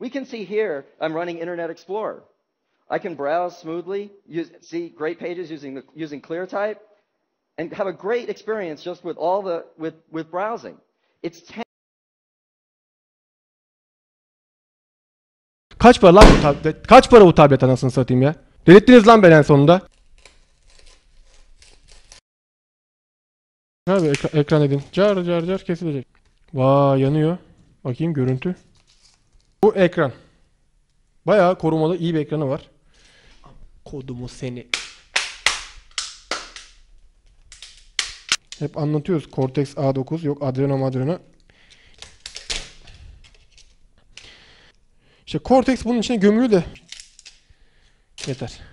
We can see here, I'm running Internet Explorer. I can browse smoothly, see great pages using ClearType, and have a great experience just with with browsing. It's Kaç para lan bu tablet? Kaç para bu tablet anasını satayım ya? Delirttiniz lan beni en sonunda. Abi ekran edin. Car car car kesilecek. Vay yanıyor. Bakayım görüntü. Bu ekran. Bayağı korumalı iyi bir ekranı var. Kodumu seni. Hep anlatıyoruz. Cortex A9 yok Adreno. İşte Cortex bunun içine gömülü de. Yeter.